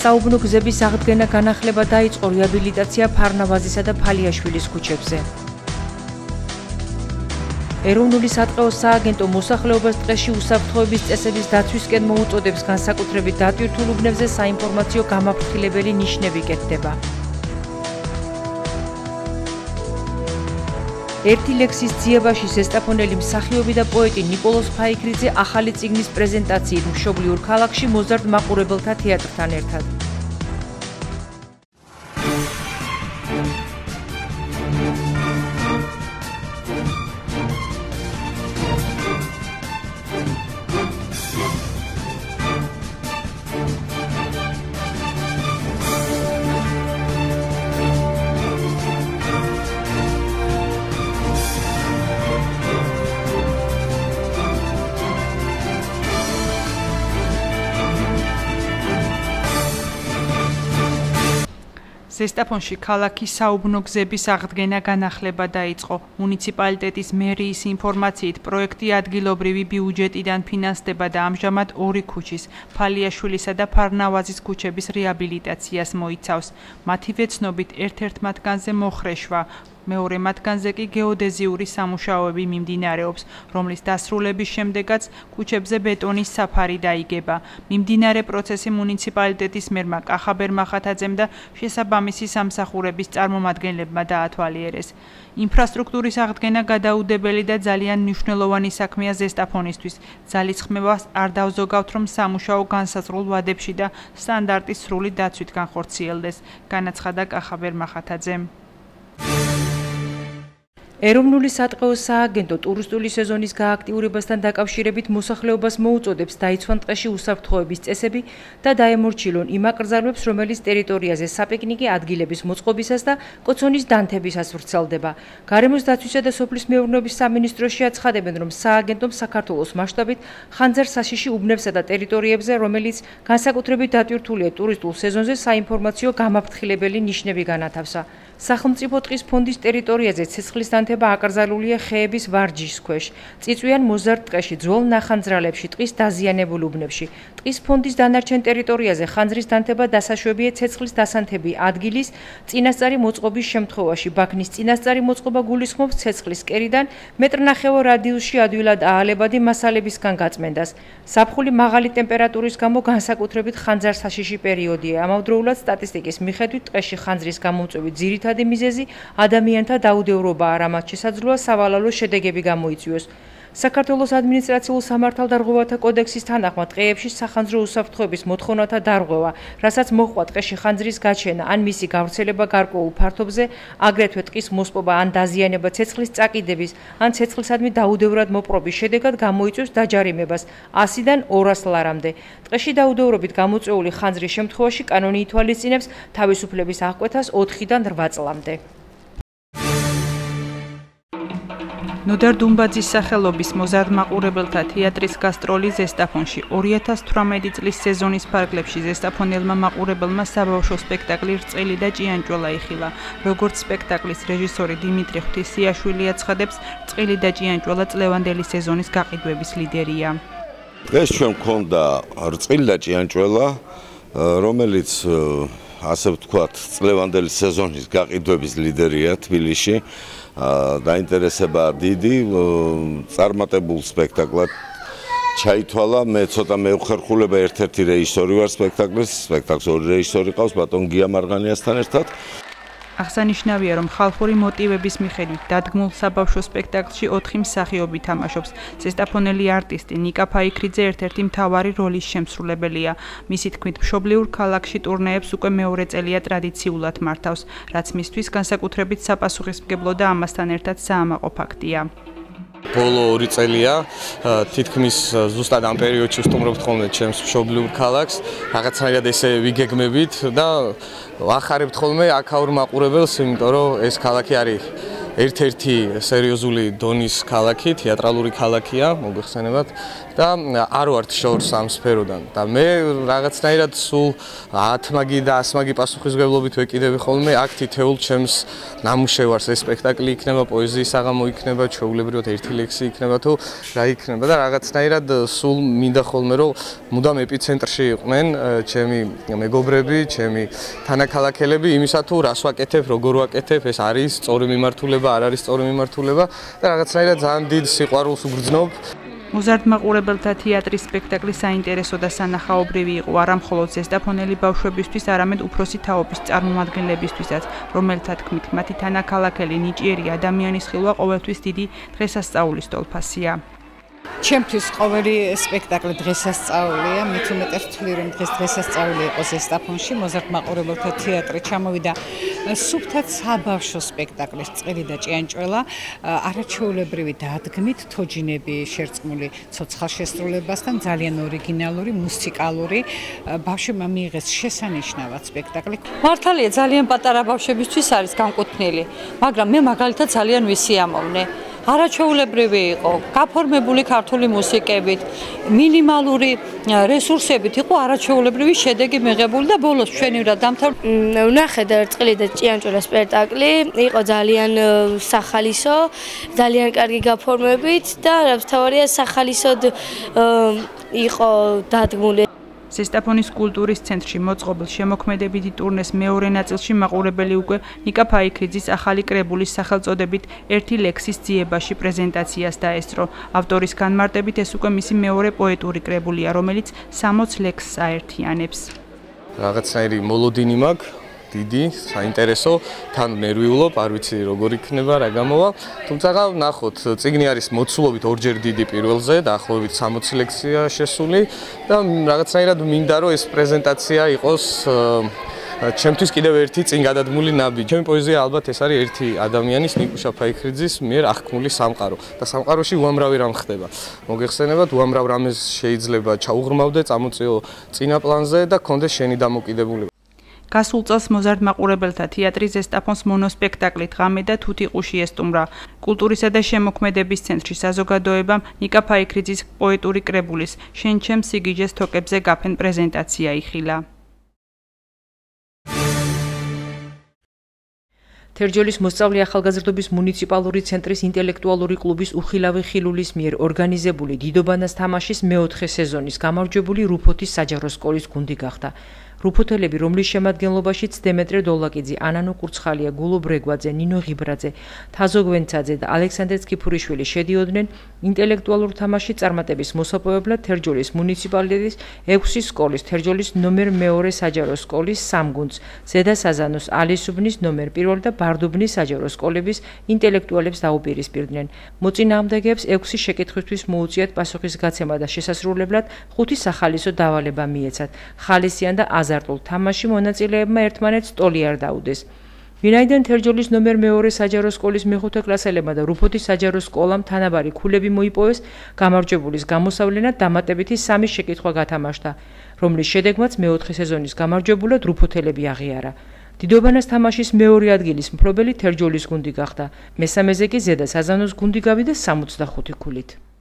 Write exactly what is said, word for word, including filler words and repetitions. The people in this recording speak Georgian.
საუბნო გზების აღდგენა განახლება დაიწყო რეაბილიტაცია ფარნავაზისა და ფალიაშვილის ქუჩებზე. ეროვნული სატყეო სააგენტო მოსახლეობას ტყეში უსაფრთხოების წესების დაცვისკენ მოუწოდებს განსაკუთრებით დატვირთულ უბნებზე საინფორმაციო გამაფრთხილებელი ნიშნები კეთდება. ერთი ლექსის ძიებაში ზესტაფონელი მსახიობი და პოეტი ნიკოლოზ ფაიქრიძე ახალი წიგნის პრეზენტაციით მშობლიურ ქალაქში მოზარდ მაყურებელთა თეატრთან ერთად. ზესტაფონში ქალაქის საუბნო გზების აღდგენა განახლება დაიწყო. მუნიციპალიტეტის მერიის ინფორმაციით პროექტი ადგილობრივი ბიუჯეტიდან ფინანსდება და ამჟამად ორი ქუჩის, ფალიაშვილისა და ფარნავაზის ქუჩების რეაბილიტაციას მოიცავს. მათივე ცნობით ერთ-ერთ მათგანზე მოხრეშვა, მეორე მათგანზე კი გეოდეზიური სამუშაოები მიმდინარეობს, რომლის დასრულების შემდეგაც ქუჩებზე ბეტონის საფარი დაიგება. მიმდინარე პროცესი მუნიციპალიტეტის მერმა კახაბერ მახათაძემ და შესაბამისი სამსახურების წარმომადგენლებმა დაათვალიერეს. ინფრასტრუქტურის აღდგენა გადაუდებელი და ძალიან მნიშვნელოვანი საქმეა ზესტაფონისთვის. ძალისხმევას არ დავზოგავთ, რომ სამუშაო განსაზღვრულ ვადებში და სტანდარტის სრული დაცვით განხორციელდეს, განაცხადა კახაბერ მახათაძემ. ეროვნული სატყეო სააგენტო ტურისტული სეზონის გააქტიურებასთან დაკავშირებით მოსახლეობას მოუწოდებს დაიცვან ტყეში უსაფრთხოების წესები და დაემორჩილონ იმ აკრძალვებს, რომელიც ტერიტორიაზე საპიკნიკე ადგილების მოწყობისას და კოცონის დანთებისას ვრცელდება. გარემოს დაცვისა და სოფლის მეურნეობის სამინისტროში აცხადებენ, რომ სააგენტომ საქართველოს მასშტაბით ხანძარ საშიში უბნებსა და ტერიტორიებზე, რომელიც განსაკუთრებით დატვირთულია ტურისტულ სეზონზე, საინფორმაციო გამაფრთხილებელი ნიშნები განათავსა. სახელმწიფო ტყის ფონდის ტერიტორიაზე ცეცხლის დანთება აკრძალულია ხეების ვარჯიშის ქვეშ, წიწვიან მოზარდ ტყეში, ძველ ნახანძრალებში, ტყის დაზიანებულ უბნებში. ტყის ფონდის დანარჩენ ტერიტორიაზე ხანძრის დანთება დასაშვებია ცეცხლის დასანთები ადგილის წინასწარი მოწყობის შემთხვევაში. ბაქნის წინასწარი მოწყობა გულისხმობს ცეცხლის კერიდან მეტრნახევარ რადიუსში ადვილად აალებადი მასალებისგან გაწმენდას. ზაფხული მაღალი ტემპერატურის გამო განსაკუთრებით ხანძარ საშიში პერიოდია. ამავდროულად სტატისტიკის მიხედვით ტყეში ხანძრის გამომწვევი ძირითადი მიზეზი ადამიანთა დაუდევრობაა, რამაც შესაძლოა სავალალო შედეგები გამოიწვიოს. საქართველოს ადმინისტრაციულ სამართალდარღვევათა კოდექსის თანახმად ტყეებში სახანძრო უსაფრთხოების მოთხოვნათა დარღვევა, რასაც მოჰყვა ტყეში ხანძრის გაჩენა ან მისი გავრცელება გარკვეულ ფართობზე, აგრეთვე ტყის მოსპობა ან დაზიანება ცეცხლის წაკიდების ან ცეცხლისადმი დაუდევრად მოპყრობის შედეგად გამოიწვევს დაჯარიმებას ასიდან ორას ლარამდე. ტყეში დაუდევრობით გამოწვეული ხანძრის შემთხვევაში კანონი ითვალისწინებს თავისუფლების აღკვეთას ოთხიდან რვა წლამდე. ნოდარ დუმბაძის სახელობის მოზარდ მაყურებელთა თეატრის გასტროლი ზესტაფონში ორი ათას თვრამეტი წლის სეზონის ფარგლებში ზესტაფონელმა მაყურებელმა საბავშვო სპექტაკლი რწყილი და ჭიანჭველა იხილა. როგორც სპექტაკლის რეჟისორი დიმიტრი ღვთისიაშვილი აცხადებს, რწყილი და ჭიანჭველა წლევანდელი სეზონის გაყიდვების ლიდერია. დღეს ჩვენ გვქონდა რწყილი და ჭიანჭველა, რომელიც ასე ვთქვათ, წლევანდელი სეზონის გაყიდვების ლიდერია თბილისში. დაინტერესება დიდი, წარმატებულ სპექტაკლად ჩაითვალა. მე ცოტა მევხერხულება ერთ-ერთი რეჟისორი ვარ სპექტაკლის, სპექტაკლის ორი რეჟისორი ყავს, ბატონ გია მარღანიასთან ერთად. აღსანიშნავია, რომ ხალხური მოტივების მიხედვით დადგმულ საბავშვო სპექტაკლში ოთხი მსახიობი თამაშობს. ზესტაფონელი არტისტი ნიკა ფაიქრიძე ერთ-ერთი მთავარი როლის შემსრულებელია. მისი თქმით, მშობლიურ ქალაქში ტურნეებს უკვე მეორე წელია ტრადიციულად მართავს, რაც მისთვის განსაკუთრებით საპასუხისმგებლო და ამასთან ერთად საამაყო ფაქტია. ბოლო ორი წელია თითქმის ზუსტად ამ პერიოდში ვსტუმრობთ ხოლმე ჩემს მშობლიურ ქალაქს, რაღაცნაირად ესე ვიგეგმებით და ვახარებთ ხოლმე აქაურ მაყურებელს, იმიტომ რომ ეს ქალაქი არის ერთ-ერთი სერიოზული დონის ქალაქი, თეატრალური ქალაქია, მოგეხსენებათ და არ ვართ შორს ამ სფეროდან და მე რაღაცნაირად სულ ათ მაგი და ას მაგი პასუხისმგებლობით ვეკიდები ხოლმე აქ თითოეულ ჩემს ნამუშევარს. ეს სპექტაკლი იქნება, პოეზიის საღამო იქნება, ჩვეულებრივად ერთი ლექსი იქნება თუ რა იქნება და რაღაცნაირად სულ მინდა ხოლმე რომ მუდამ ეპიცენტრში იყვნენ ჩემი მეგობრები, ჩემი თანაქალაქელები იმისა თუ რას ვაკეთებ, როგორ ვაკეთებ, ეს არის სწორი მიმართულება, არ არის სწორი მიმართულება და რაღაცნაირად ძალიან დიდ სიყვარულს უგრძნობ. მოზარდმაყურებელთა თეატრის სპექტაკლი საინტერესო და სანახაობრივი იყო არა მხოლოდ ზესტაფონელი ბავშვებისთვის, არამედ უფროსი თაობის წარმომადგენლებისთვისაც, რომელთა თქმით, მათი თანაქალაქელი ნიჭიერი ადამიანის ხილვა ყოველთვის დიდი დღესასწაულის ტოლფასია. ჩემთვის ყოველი სპექტაკლი დღესასწაულია, მით უმეტეს ვთვლი რომ დღეს დღესასწაული იყო ზესტაფონში, მოზარდმაყურებელთა თეატრი ჩამოვიდა სუფთად საბავშვო სპექტაკლის წელი და ჭიანჭველა, არაჩვეულებრივი დადგმით, თოჯინები შერწყმული ცოცხალ შესრულებასთან, ძალიან ორიგინალური, მუსიკალური, ბავშვებმა მიიღეს შესანიშნავად სპექტაკლი. მართალია ძალიან პატარა ბავშვებისთვის არის განკუთვნილი, მაგრამ მე მაგალითად ძალიან ვისიამოვნე. არაჩვეულებრივი იყო, გაფორმებული ქართული მუსიკებით, მინიმალური რესურსებით იყო არაჩვეულებრივი შედეგი მიღებული და ბოლოს ჩვენივრად დამთავრდა. ვნახეთ წელი და ჭიანჭველა სპექტაკლი, იყო ძალიან სახალისო, ძალიან კარგი გაფორმებით და თავარია სახალისოდ იყო დადგმული. ზესტაფონის კულტურის ცენტრში მოწყობილ შემოქმედებითი ტურნეს მეორე ნაწილში მაყურებელი უკვე ნიკა ფაიქრიძის ახალი კრებულის სახელწოდებით ერთი ლექსის ძიებაში პრეზენტაციას დაესწრო. ავტორის განმარტებით ეს უკვე მისი მეორე პოეტური კრებულია, რომელიც სამოც ლექსს აერთიანებს. რაღაცნაირი მოლოდინი მაქვს დიდი, საინტერესო, თან ნერვიულობ, არ ვიცი როგორ იქნება, რა გამოვა. თუმცა ნახოთ, წიგნი არის მოცულობით ორჯერ დიდი პირველზე, დაახლოებით სამოცი ლექსია შესული და რაღაცნაირად მინდა რომ ეს პრეზენტაცია იყოს ჩემთვის კიდევ ერთი წინ გადადგმული ნაბი. ჩემი პოეზია ალბათ ეს არის ერთი ადამიანის, ნიკუშა ფაიქრიძის მიერ აღქმული სამყარო და სამყაროში უამრავი რამ ხდება. მოგეხსენებათ, უამრავ რამეს შეიძლება ჩაუღრმავდე, წამოწიო წინა პლანზე და გქონდეს შენი დამოკიდებულება. გასულ წელს მოზარდმაყურებელთა თეატრი ზესტაფონს მონოსპექტაკლით ღამე და თუთიყუში ესტუმრა. კულტურისა და შემოქმედების ცენტრი საზოგადოებამ ნიკა ფაიქრიძის პოეტური კრებულის შენ ჩემ სიგიჟეს თოკებზე გაფენ პრეზენტაცია იხილა. თერჯოლის მოსწავლე ახალგაზრდობის მუნიციპალური ცენტრის ინტელექტუალური კლუბის უხილავი ხილულის მიერ ორგანიზებული დიდობანას თამაშის მეოთხე სეზონის გამარჯვებული რუფოთის საჯარო სკოლის გუნდი გახდა. რუფოთელები, რომლის შემადგენლობაშიც დემეტრე დოლაკიძე, ანანო კურცხალია, გულო ბრეგვაძე, ნინო ღიბრაძე, თაზო გვენცაძე და ალექსანდრე ცკიფურიშვილი შედიოდნენ ინტელექტუალურ თამაშში წარმატების მოსაპოვებლად თერჯოლის მუნიციპალიტეტის ექვსი სკოლის, თერჯოლის ნომერ მეორე საჯარო სკოლის სამ გუნდს, ზედა საზანოს, ალისუბნის ნომერ პირველ და ბარდუბნის საჯარო სკოლების ინტელექტუალებს დაუპირისპირდნენ. მოწინააღმდეგეებს ექვსი შეკითხვისთვის მოუწიათ პასუხის გაცემა და შესასრულებლად ხუთი სახალისო დავალება მიეცათ. ხალისიან და აზარტულ თამაში მონაწილეებმა ერთმანეთს ტოლი არ დაუდეს. ვინაიდან თერჯოლის ნომერ მეორე საჯარო სკოლის მეხუთე კლასელებმა და რუფოთის საჯარო სკოლამ თანაბარი ქულები მოიპოვეს, გამარჯვებულის გამოსავლენად დამატებითი სამი შეკითხვა გათამაშდა, რომლის შედეგმაც მეოთხე სეზონის გამარჯვებულად რუფოთელები აღიარა. დიდობანას თამაშის მეორე ადგილის მფლობელი თერჯოლის გუნდი გახდა. მესამეზე კი ზედა საზანოს გუნდი გავიდა სამოცდახუთი ქულით.